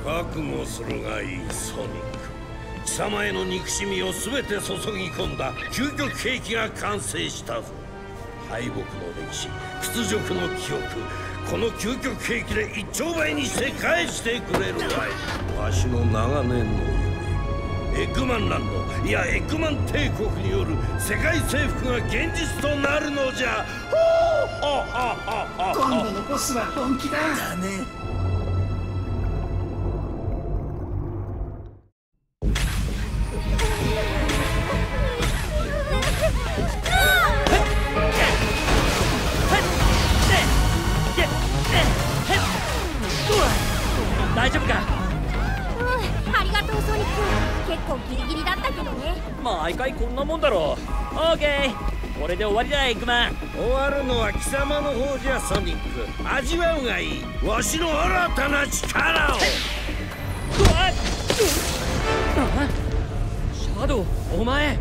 覚悟するがいい、ソニック。貴様への憎しみを全て注ぎ込んだ究極兵器が完成したぞ。敗北の歴史、屈辱の記憶、この究極兵器で一丁前にして返してくれるわい。わしの長年の夢、エッグマンランド、いやエッグマン帝国による世界征服が現実となるのじゃ。 今度のボスは本気だ。 だね。 大丈夫か？ ありがとうソニック。結構ギリギリだったけどね。 毎回こんなもんだろう。オーケー、これで終わりだエッグマン。 終わるのは貴様の方じゃソニック。味わうがいい、わしの新たな力を。 シャドウ、お前。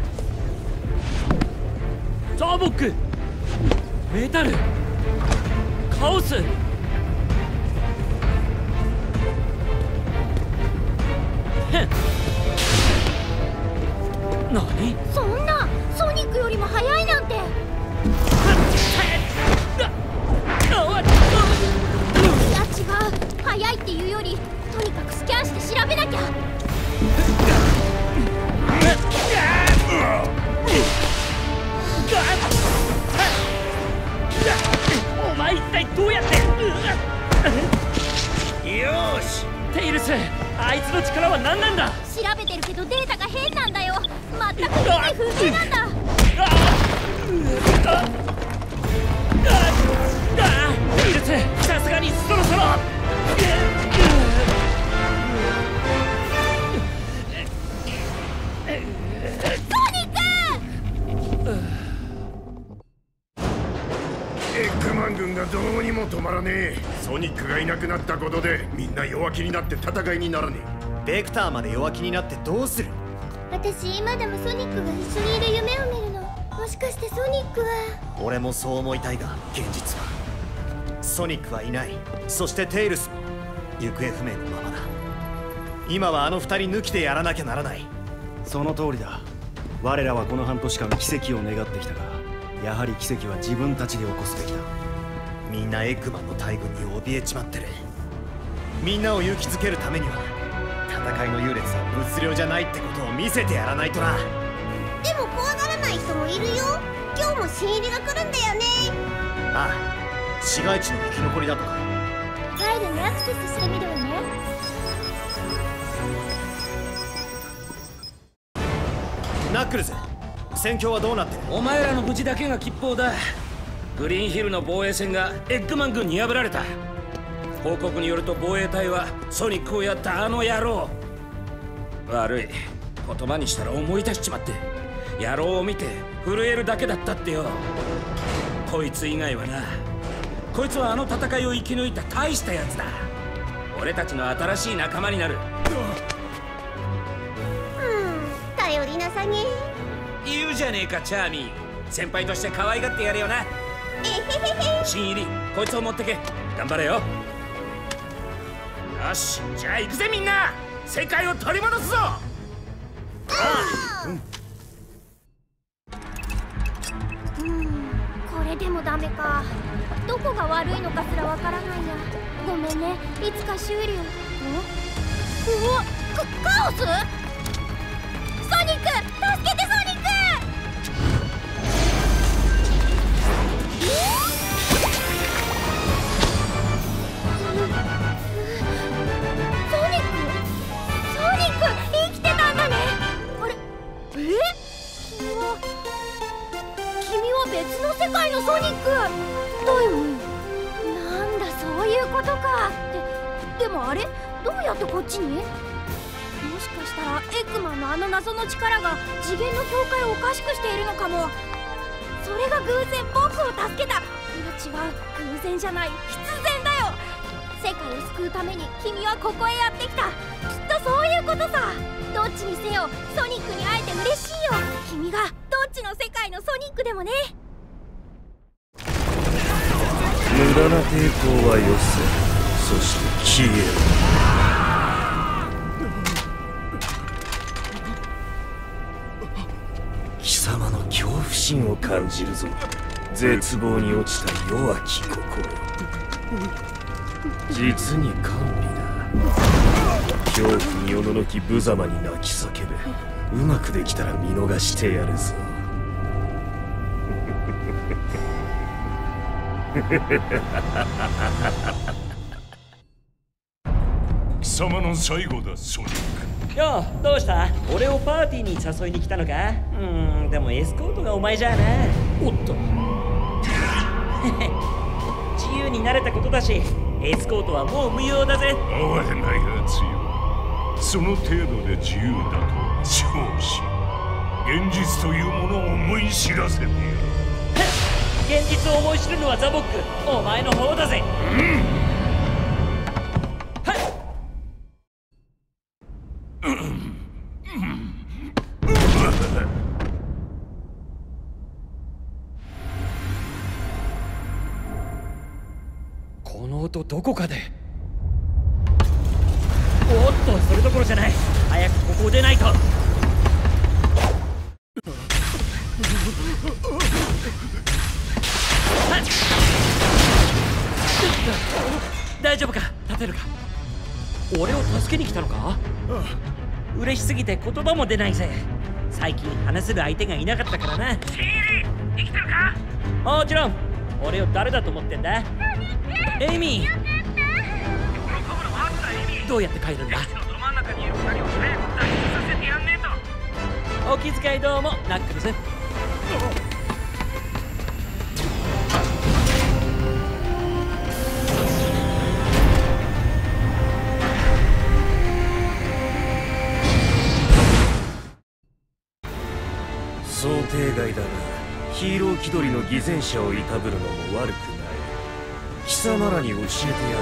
ザーボック、メタル、カオス。何？ そんなソニックよりも速いなんて。いや違う、速いっていうよりとにかくスキャンして調べなきゃ。 お前一体どうやって？ よーし、 テイルス、あいつの力は何なんだ？ 調べてるけどデータが変なんだよ。全く理解不明なんだ。 テイルス、さすがにそろそろ。 エッグマン軍がどうにも止まらねえ。ソニックがいなくなったことでみんな弱気になって戦いにならねえ。ベクターまで弱気になってどうする？ 私今でもソニックが一緒にいる夢を見るの。もしかしてソニックは。 俺もそう思いたいが現実はソニックはいない。そしてテイルスも行方不明のままだ。今はあの二人抜きでやらなきゃならない。 その通りだ。我らはこの半年間奇跡を願ってきたが、やはり奇跡は自分たちで起こすべきだ。 みんなエッグマンの大軍に怯えちまってる。みんなを勇気づけるためには戦いの優劣は物量じゃないってことを見せてやらないとな。 でも怖がらない人もいるよ。今日も新入りが来るんだよね。 ああ、市街地の生き残りだとか。 ファイルにアクセスしてみるわね。 ナックルズ、戦況はどうなってる？ お前らの無事だけが吉報だ。グリーンヒルの防衛線がエッグマン軍に破られた。報告によると防衛隊はソニックをやったあの野郎。悪い、言葉にしたら思い出しちまって。野郎を見て震えるだけだったってよ。こいつ以外はな。こいつはあの戦いを生き抜いた大したやつだ。俺たちの新しい仲間になる。 頼りなさげ。 言うじゃねえかチャーミー。先輩として可愛がってやれよな。新入り、こいつを持ってけ。頑張れよ。よし、じゃあ行くぜみんな。世界を取り戻すぞ。 これでもダメか。どこが悪いのかすらわからないや。ごめんね、いつか修理を。うわ、カオス？ソニック、助けてソニック！生きてたんだね。あれ、君は別の世界のソニックだよね。なんだ、そういうことか。でもあれ、どうやってこっちに？もしかしたらエッグマンのあの謎の力が次元の境界をおかしくしているのかも。それが偶然僕を助けた。いや違う、偶然じゃない、必然だよ。世界を救うために君はここへやってきた。きっとそういうことさ。どっちにせよソニックに会えて嬉しいよ。君がどっちの世界のソニックでもね。 無駄な抵抗はよせ。そして消えろ。 心を感じるぞ。絶望に落ちた弱き心。実に甘美だ。恐怖におののき無様に泣き叫べ。うまくできたら見逃してやるぞ。 貴様の最後だ、ソニック。 よう、どうした？俺をパーティーに誘いに来たのか？でもエスコートがお前じゃあな。 おっと自由になれたことだし、エスコートはもう無用だぜ。 哀れなやつよ。その程度で自由だと少子。現実というものを思い知らせてやる。 現実を思い知るのはザボック、お前の方だぜ。 この音どこかで。 おっと、それどころじゃない。早くここを出ないと。大丈夫か？立てるか？俺を助けに来たのか？嬉しすぎて言葉も出ないぜ。最近話せる相手がいなかったからな。シーリー、生きてるか？もちろん。俺を誰だと思ってんだ？エイミー。どうやって帰るんだ？お気遣いどうも、ナックルズ。 想定外だが、ヒーロー気取りの偽善者をいたぶるのも悪くない。貴様らに教えてやろう。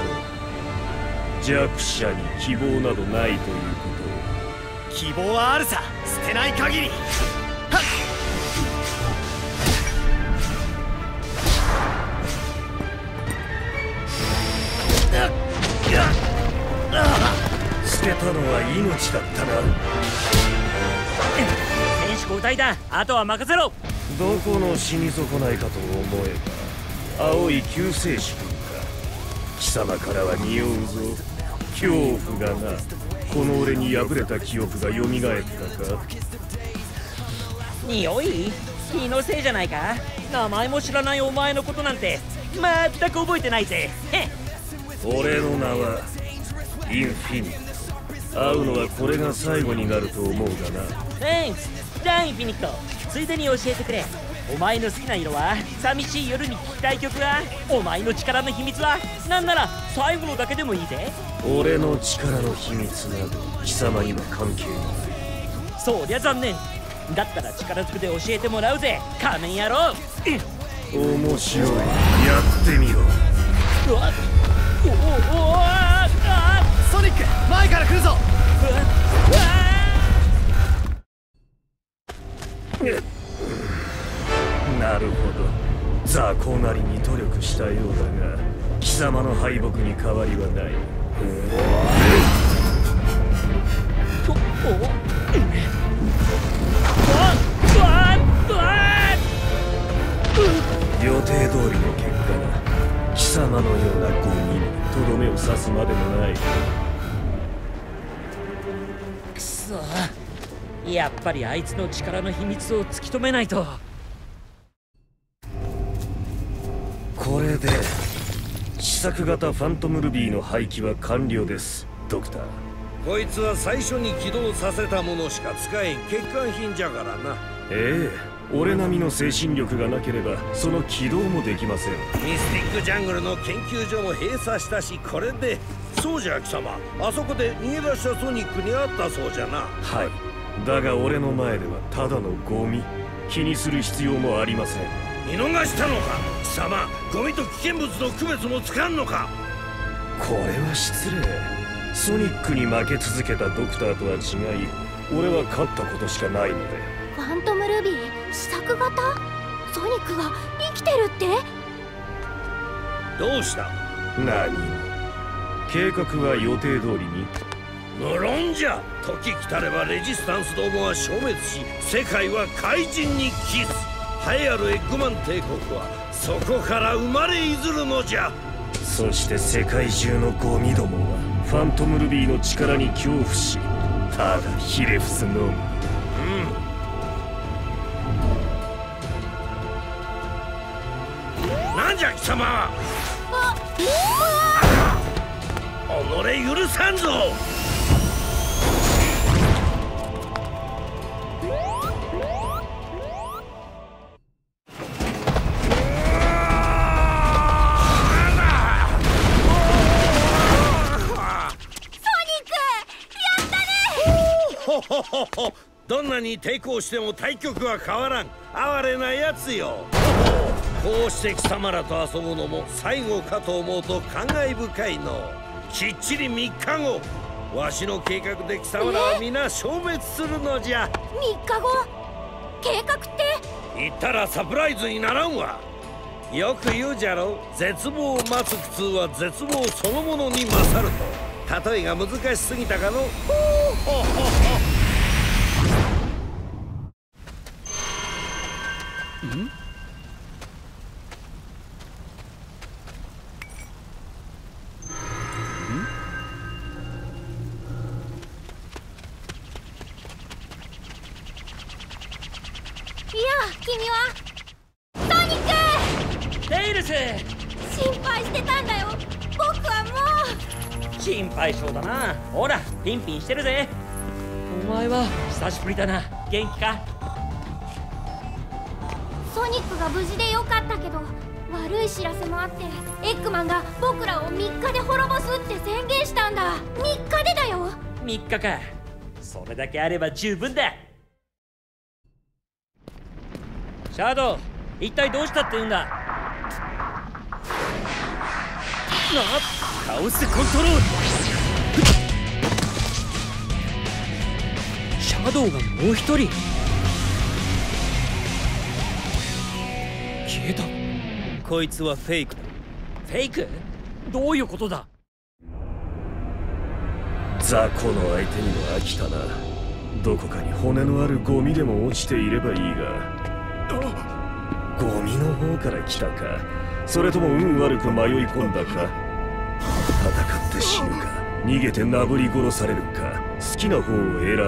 弱者に希望などないということを。 希望はあるさ、捨てない限り。 捨てたのは命だったな。 選手交代だ。あとは任せろ。 どこの死に損ないかと思えば、青い救世主君か。貴様からは匂うぞ、恐怖がな。この俺に敗れた記憶が蘇ったか。 匂い？気のせいじゃないか？名前も知らないお前のことなんて全く覚えてないぜ。 俺の名はインフィニット。会うのはこれが最後になると思うがな。 Thanks。じゃあインフィニット、ついでに教えてくれ。お前の好きな色は？寂しい夜に聴きたい曲は？お前の力の秘密は？なんなら最後のだけでもいいぜ。 俺の力の秘密など貴様には関係ない。 そりゃ残念。だったら力ずくで教えてもらうぜ、仮面野郎。 面白い、やってみろ。 うわっ、おああ、 ソニック、前から来るぞ。 なるほど、雑魚なりに努力したようだが、貴様の敗北に変わりはない。予定通りの結果が貴様のようなゴミにとどめを刺すまでもない。 くそ、やっぱりあいつの力の秘密を突き止めないと。 これで試作型ファントムルビーの廃棄は完了です、ドクター。 こいつは最初に起動させたものしか使えん欠陥品じゃからな。 ええ、俺並みの精神力がなければその起動もできません。 ミスティックジャングルの研究所も閉鎖したし、これで。そうじゃ貴様、あそこで逃げ出したソニックに会ったそうじゃな。 はい、だが俺の前ではただのゴミ。気にする必要もありません。 見逃したのか貴様。ゴミと危険物の区別もつかんのか。 これは失礼。ソニックに負け続けたドクターとは違い、俺は勝ったことしかないので。 ファントムルビー試作型？ソニックが生きてるって？ どうした？ 何も。計画は予定通りに。 無論じゃ。時来たればレジスタンスどもは消滅し、世界は怪人に帰す。 栄えあるエッグマン帝国はそこから生まれいずるのじゃ。 そして世界中のゴミどもはファントムルビーの力に恐怖しただひれ伏すのみ。 なんじゃ貴様は。己許さんぞ。どんなに抵抗しても対局は変わらん哀れなやつよ。こうして貴様らと遊ぶのも最後かと思うと感慨深いの。きっちり3日後、わしの計画で貴様らは皆消滅するのじゃ。 3日後？計画って？ 言ったらサプライズにならんわ。よく言うじゃろ、絶望を待つ苦痛は絶望そのものに勝ると。例えが難しすぎたかの。 君はソニック！ テイルス！ 心配してたんだよ。僕はもう心配性だな。ほらピンピンしてるぜ。お前は久しぶりだな。元気か？ ソニックが無事でよかったけど、悪い知らせもあってエッグマンが僕らを3日で滅ぼすって宣言したんだ。3日でだよ。 3日か。それだけあれば十分だ。シャドウ、一体どうしたって言うんだ。カオスコントロール。シャドウがもう一人消えた。 こいつはフェイクだ。 フェイク？どういうことだ。 雑魚の相手にも飽きたな。どこかに骨のあるゴミでも落ちていればいいが。ゴミの方から来たか、それとも運悪く迷い込んだか。戦って死ぬか、逃げてなぶり殺されるか、好きな方を選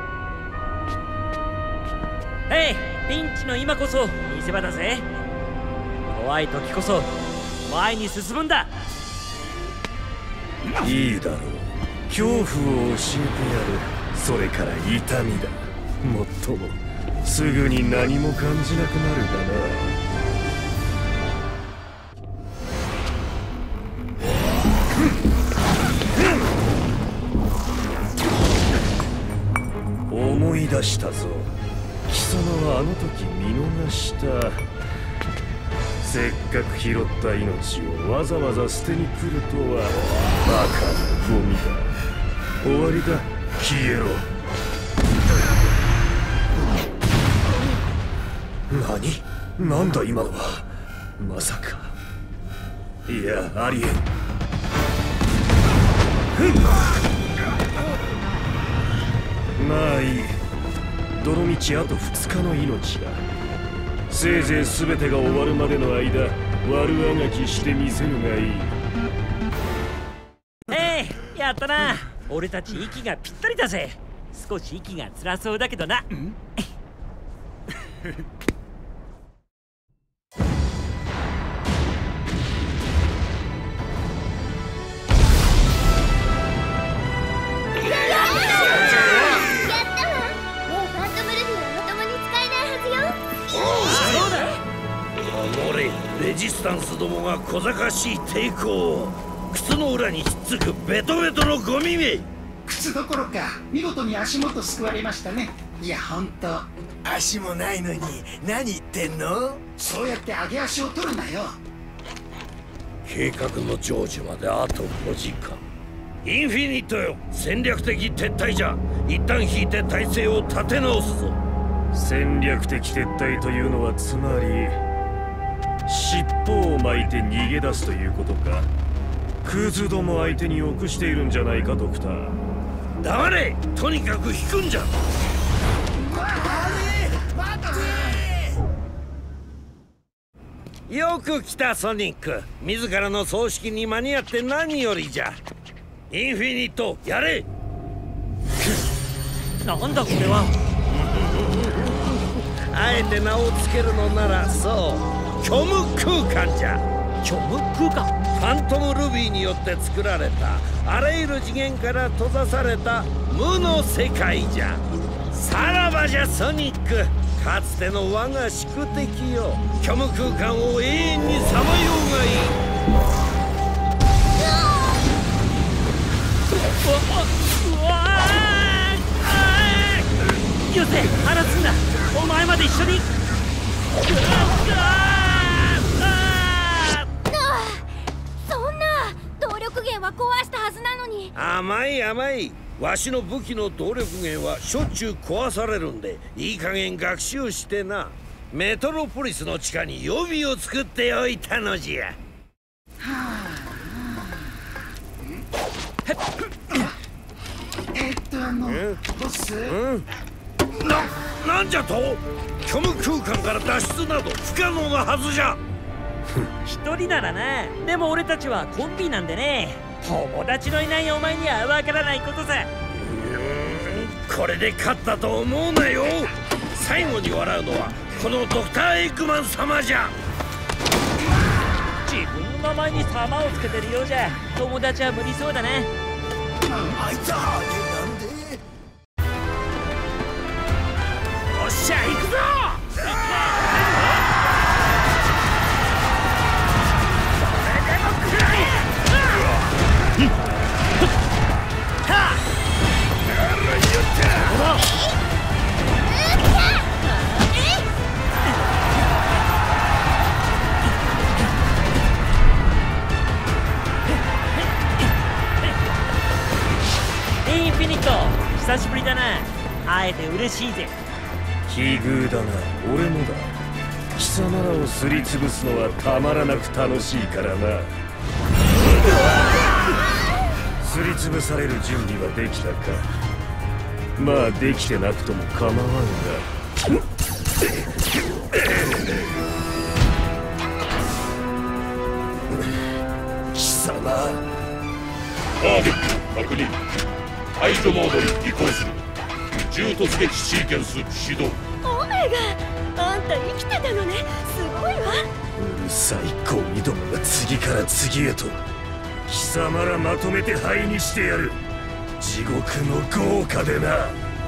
べ。 へい、ピンチの今こそ見せ場だぜ。怖い時こそ前に進むんだ。 いいだろう、恐怖を教えてやる。それから痛みだ。もっともすぐに何も感じなくなるがな。思い出したぞ。貴様はあの時見逃した。せっかく拾った命をわざわざ捨てに来るとは。バカなゴミだ。終わりだ、消えろ。なんだ今のは。まさか。いや、ありえん。まあいい。どのみちあと2日の命だ。せいぜい全てが終わるまでの間、悪あがきしてみせるがいい。 やったな。俺たち息がぴったりだぜ。少し息が辛そうだけどな。 レジスタンスどもが小賢しい抵抗。靴の裏にひっつくベトベトのゴミめ。 靴どころか見事に足元救われましたね。いやほんと。 足もないのに何言ってんの。 そうやって上げ足を取るなよ。 計画の成就まであと5時間。インフィニットよ、戦略的撤退じゃ。一旦引いて体勢を立て直すぞ。 戦略的撤退というのはつまり尻尾を巻いて逃げ出すということか。クズども相手に臆しているんじゃないかドクター。 黙れ、とにかく引くんじゃ。 待って。 よく来たソニック。自らの葬式に間に合って何よりじゃ。インフィニットやれ。 なんだこれは。 あえて名を付けるのならそう虚無空間じゃ。 虚無空間。 ファントムルビーによって作られたあらゆる次元から閉ざされた無の世界じゃ。さらばじゃソニック、かつての我が宿敵よ。虚無空間を永遠にさまようがいい。 うわー、よせ放つんだ。お前まで一緒に。 そんな動力源は壊したはずなのに。 甘い甘い。わしの武器の動力源はしょっちゅう壊されるんで、いい加減学習してな。メトロポリスの地下に予備を作っておいたのじゃ。 ボス、 なんじゃと。虚無空間から脱出など不可能なはずじゃ。 一人ならな。でも俺たちはコンビなんでね。友達のいないお前にはわからないことさ。 これで勝ったと思うなよ。最後に笑うのはこのドクター・エッグマン様じゃ。 自分の名前に様をつけてるようじゃ友達は無理そうだな。 あいつはなんで。 おっしゃ行くぞ。 インフィニット久しぶりだな。会えて嬉しいぜ。 奇遇だな。俺もだ。貴様らをすりつぶすのはたまらなく楽しいからな。すりつぶされる準備はできたか。まあできてなくとも構わんが。貴様。 ターゲット確認。排除モードに移行する。銃突撃シーケンス始動。 オメガ、あんた生きてたのね。すごいわ。 うるさいゴミどもが次から次へと。貴様らまとめて灰にしてやる。地獄の豪華でな。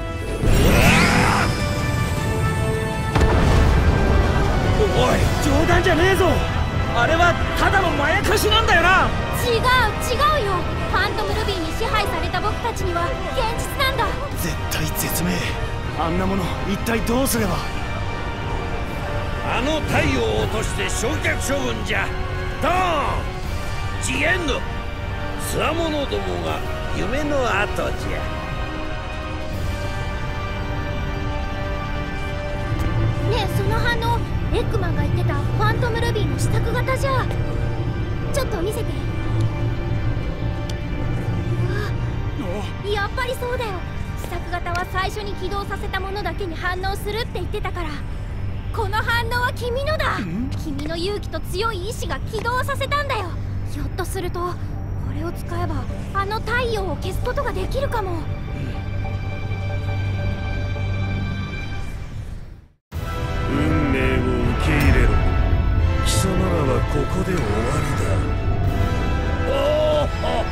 おい、冗談じゃねえぞ。あれはただのまやかしなんだよな。 違うよ。ファントムルビーに支配された僕たちには現実なんだ。 絶対絶命。あんなもの一体どうすれば。 あの太陽を落として焼却処分じゃ。ドーン。次元のつわものどもが夢の後じゃ。 ねえ、その反応エッグマンが言ってたファントムルビーの試作型じゃ。ちょっと見せて。やっぱりそうだよ。試作型は最初に起動させたものだけに反応するって言ってたから。この反応は君のだ。君の勇気と強い意志が起動させたんだよ。ひょっとするとこれを使えばあの太陽を消すことができるかも。 運命を受け入れろ。貴様らはここで終わりだ。 おお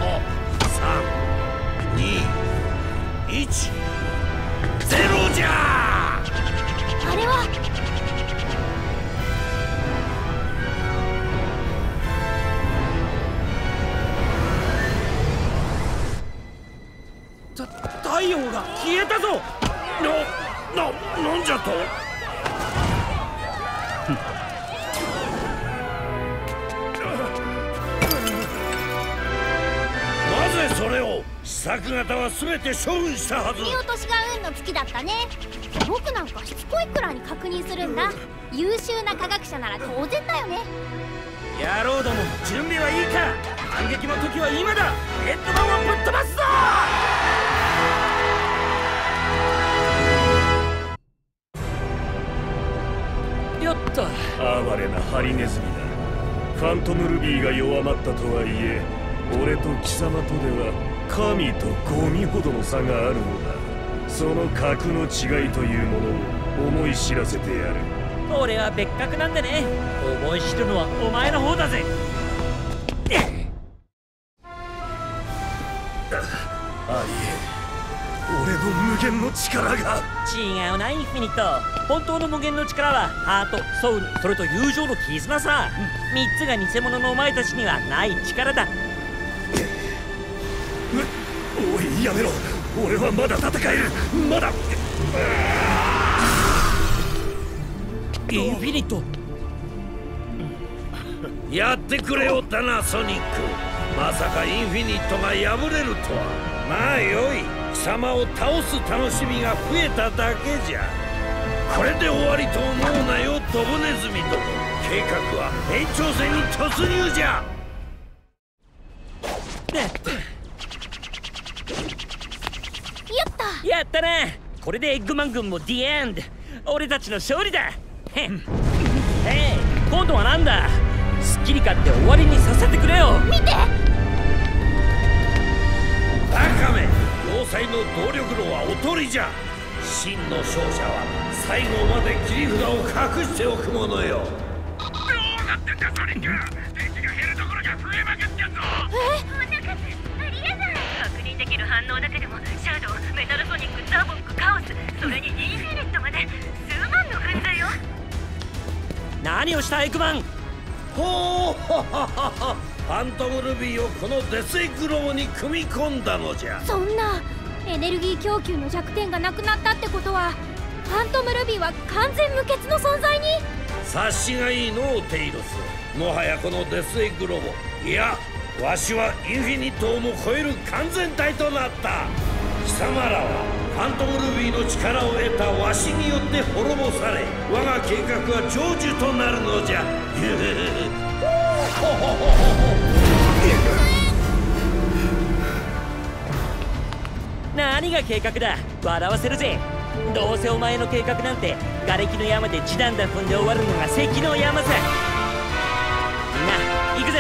3、2、1、0じゃ。 あれは太陽が消えたぞ。なんじゃと。なぜそれを。試作型は全て処分したはず。 見落としが運の月だったね。僕なんかしつこいくらいに確認するんだ。優秀な科学者なら当然だよね。 野郎ども、準備はいいか。反撃の時は今だ。ヘッドマンをぶっ飛ばすぞ。 よっと。 哀れなハリネズミだ。ファントムルビーが弱まったとはいえ、俺と貴様とでは神とゴミほどの差があるのだ。その格の違いというものを思い知らせてやる。 俺は別格なんでね。思い知るのはお前の方だぜ。 ありえん、俺の無限の力が。 違うな、インフィニット。本当の無限の力はハート、ソウル、それと友情の絆さ。3つが偽物のお前たちにはない力だ。 おい、やめろ。俺はまだ戦える。まだ。 インフィニット。 やってくれおったな、ソニック。まさかインフィニットが敗れるとは。まあよい、貴様を倒す楽しみが増えただけじゃ。これで終わりと思うなよ、ドブネズミども。計画は延長戦に突入じゃ。 やったな。これでエッグマン軍もディエンド。俺たちの勝利だ。へん。今度はなんだ。すっきり勝って終わりにさせてくれよ。 見て。 バカめ、要塞の動力炉はおとりじゃ。真の勝者は最後まで切り札を隠しておくものよ。 どうなってんだソニック。敵が減るどころか増えまくってんぞ。 こんな数ありえない。確認できる反応だけでもシャドウ、メタルソニック、ザボック、カオス、それにインフィニットまで数万の軍勢よ。 何をしたエッグマン。 ほうほほほほ。ファントムルビーをこのデスエッグロボに組み込んだのじゃ。 そんなエネルギー供給の弱点がなくなったってことは、ファントムルビーは完全無欠の存在に。 察しがいいのう、テイロス。もはやこのデスエッグロボ、いやわしはインフィニットをも超える完全体となった。貴様らはファントムルビーの力を得たわしによって滅ぼされ、我が計画は成就となるのじゃ。 何が計画だ。笑わせるぜ。どうせお前の計画なんて瓦礫の山で地団打踏んで終わるのが関の山さ。みんな行くぜ。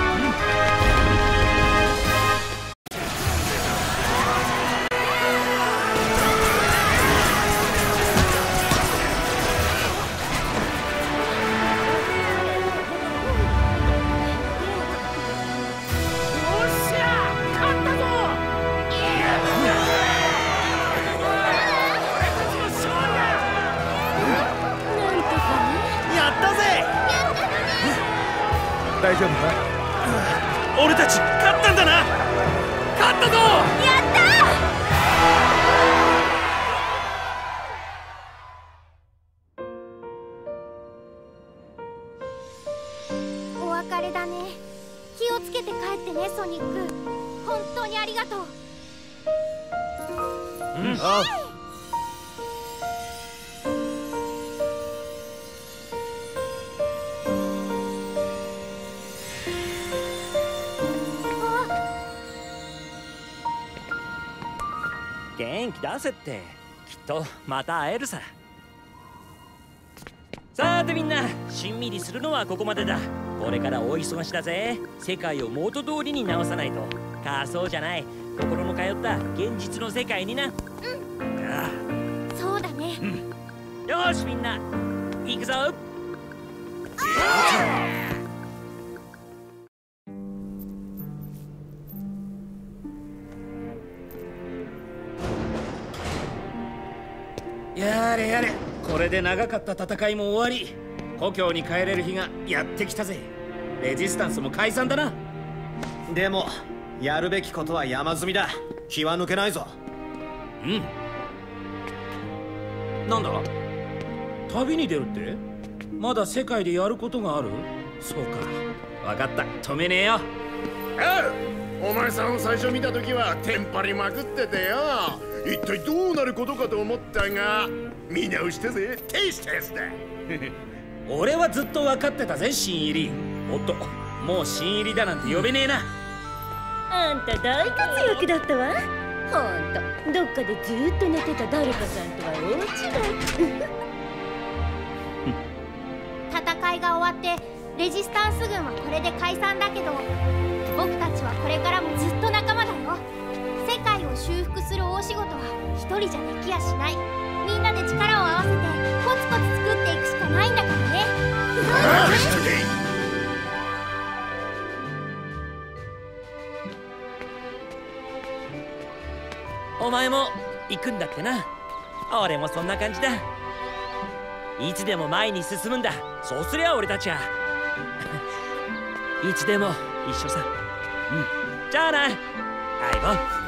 大丈夫か。俺たち勝ったんだな。勝ったぞ。 やったー。お別れだね。気をつけて帰ってね、ソニック。本当にありがとう。 ああ。 元気出せって。きっとまた会えるさ。さてみんな、しんみりするのはここまでだ。これから大忙しだぜ。世界を元通りに直さないと。仮想じゃない、心の通った現実の世界にな。 そうだね。 よしみんな行くぞ。 やれやれ、これで長かった戦いも終わり、故郷に帰れる日がやってきたぜ。レジスタンスも解散だな。 でもやるべきことは山積みだ。気は抜けないぞ。 なんだ、旅に出るって。まだ世界でやることがある。そうか、分かった、止めねえよ。 お前さんを最初見た時はテンパりまくっててよ。一体どうなることかと思ったが、見直したぜ。テイステスだ。 俺はずっと分かってたぜ、新入り。おっと、もう新入りだなんて呼べねえな。 あんた大活躍だったわ。ほんとどっかでずっと寝てた誰かさんとは大違い。 戦戦いが終わってレジスタンス軍はこれで解散だけど、僕たちはこれからもずっと仲間だよ。世界を修復する大仕事は一人じゃできやしない。みんなで力を合わせてコツコツ作っていくしかないんだからね。 お前も行くんだってな。俺もそんな感じだ。いつでも前に進むんだ。そうすりゃ俺たちはいつでも一緒さ。じゃあな相棒。